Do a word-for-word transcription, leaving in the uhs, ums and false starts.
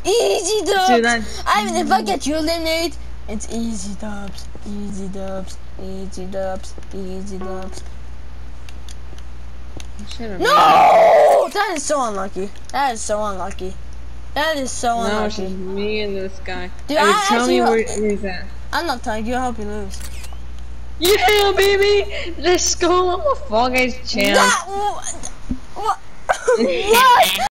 Easy dubs. Dude, that's... I mean, if I get you eliminated, it's easy dubs. Easy dubs. Easy dubs. Easy dubs. No! That is so unlucky. That is so unlucky. That is so No, unlucky. it's just me and this guy. Dude, I mean, I tell me where, actually- where he's at. I'm not telling you. I hope you lose. Yeah, baby! Let's go! I'm a Fall Guys champ. That, what? What?